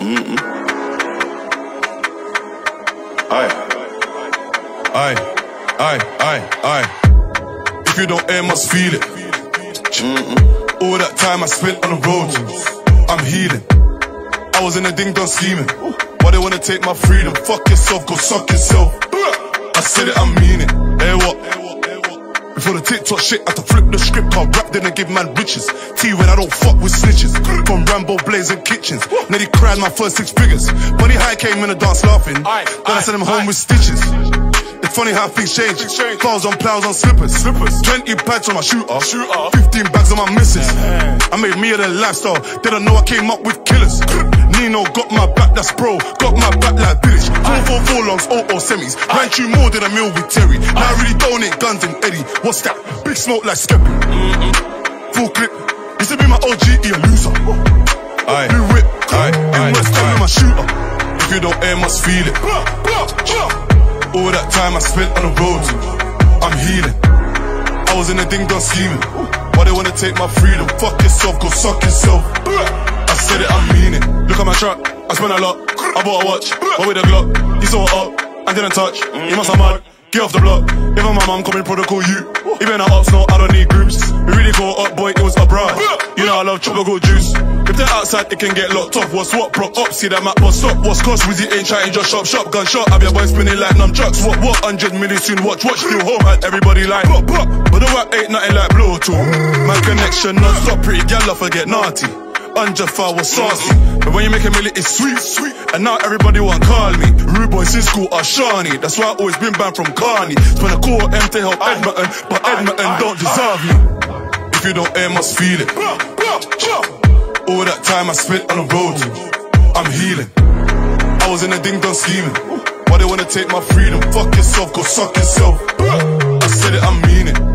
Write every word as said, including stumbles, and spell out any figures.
Mm-mm. Aye. Aye. Aye. Aye. Aye. If you don't air, must feel it. Mm-mm. All that time I spent on the road, I'm healing. I was in a ding dong scheming. Why they wanna take my freedom? Fuck yourself, go suck yourself. I said it, I mean it. Hey, what? Before the TikTok shit, I had to flip the script. I rap, then I give man riches. T when I don't fuck with snitches. From Rambo, blazing kitchens. Nearly cried my first six figures. Funny how I came in the dance laughing. Then I sent him home with stitches. It's funny how things change. Plows on plows on slippers. Twenty bags on my shooter. Fifteen bags on my missus. I made me of the lifestyle. Didn't know I came up with killers. Nino got my back, that's bro. Got my back like Vidić. Four four four longs, oh oh semis. Ran through more than a meal with Terry. Now I really donate guns and Eddie. What's that? Big smoke like schemin. Mm-mm. Full clip. Used to be my O G, he a loser. Aye. Blue whip. Aye. In West Ham with my shooter. If you don't air, must feel it. All that time I spent on the road, I'm healing. I was in a ding dong scheming. Why they wanna take my freedom? Fuck yourself, go suck yourself. I said it, I mean it. Look at my truck, I spent a lot. I bought a watch, but with a Glock. He saw it up, I didn't touch. He must have mad, get off the block. Even my mum coming protocol you. Even the ops, no, I don't need groups. We really call up, boy, it was abroad. You know I love tropical juice. If they're outside, it can get locked off. What's what, bro? Up, see that map, what's up? What's cost? Wizzy ain't trying, just shop, shop, gun shot. Have your boy spinning like numb trucks. What, what? Hundred million soon, watch, watch, still home. And everybody like, pop, pop. But the rap ain't nothing like Bluetooth. My connection non-stop, pretty gal off, I get naughty. Hundred far was saucy. But when you make a million, it's sweet, sweet. And now everybody want call me. Rude boys in school are Shawnee. That's why I always been banned from Carney. Spend a quarter M to help Edmonton, but Edmonton don't deserve me. If you don't air, must feel it. All that time I spent on the road, I'm healing. I was in a ding dong scheming. Why they wanna take my freedom? Fuck yourself, go suck yourself. I said it, I mean it.